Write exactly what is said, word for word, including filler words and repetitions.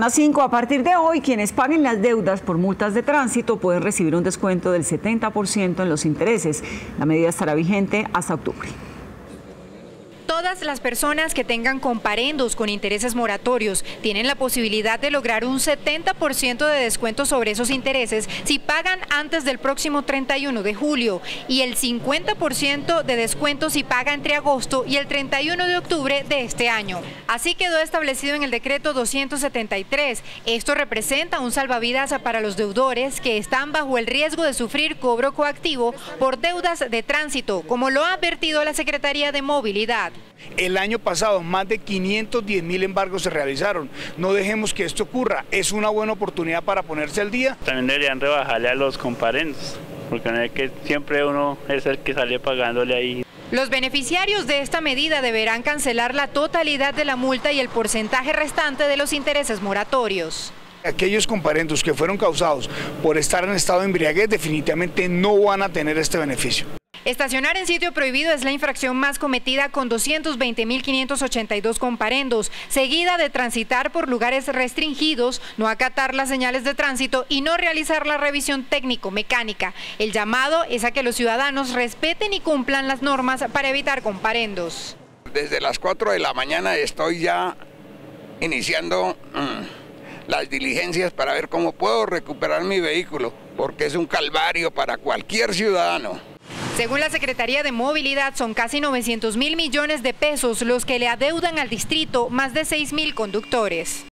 A cinco, a partir de hoy, quienes paguen las deudas por multas de tránsito pueden recibir un descuento del setenta por ciento en los intereses. La medida estará vigente hasta octubre. Todas las personas que tengan comparendos con intereses moratorios tienen la posibilidad de lograr un setenta por ciento de descuento sobre esos intereses si pagan antes del próximo treinta y uno de julio y el cincuenta por ciento de descuento si paga entre agosto y el treinta y uno de octubre de este año. Así quedó establecido en el decreto doscientos setenta y tres. Esto representa un salvavidas para los deudores que están bajo el riesgo de sufrir cobro coactivo por deudas de tránsito, como lo ha advertido la Secretaría de Movilidad. El año pasado más de quinientos diez mil embargos se realizaron. No dejemos que esto ocurra. Es una buena oportunidad para ponerse al día. También deberían rebajarle a los comparendos, porque no es que siempre uno es el que sale pagándole ahí. Los beneficiarios de esta medida deberán cancelar la totalidad de la multa y el porcentaje restante de los intereses moratorios. Aquellos comparendos que fueron causados por estar en estado de embriaguez definitivamente no van a tener este beneficio. Estacionar en sitio prohibido es la infracción más cometida con doscientos veinte mil quinientos ochenta y dos comparendos, seguida de transitar por lugares restringidos, no acatar las señales de tránsito y no realizar la revisión técnico-mecánica. El llamado es a que los ciudadanos respeten y cumplan las normas para evitar comparendos. Desde las cuatro de la mañana estoy ya iniciando mmm, las diligencias para ver cómo puedo recuperar mi vehículo, porque es un calvario para cualquier ciudadano. Según la Secretaría de Movilidad, son casi novecientos mil millones de pesos los que le adeudan al distrito más de seis mil conductores.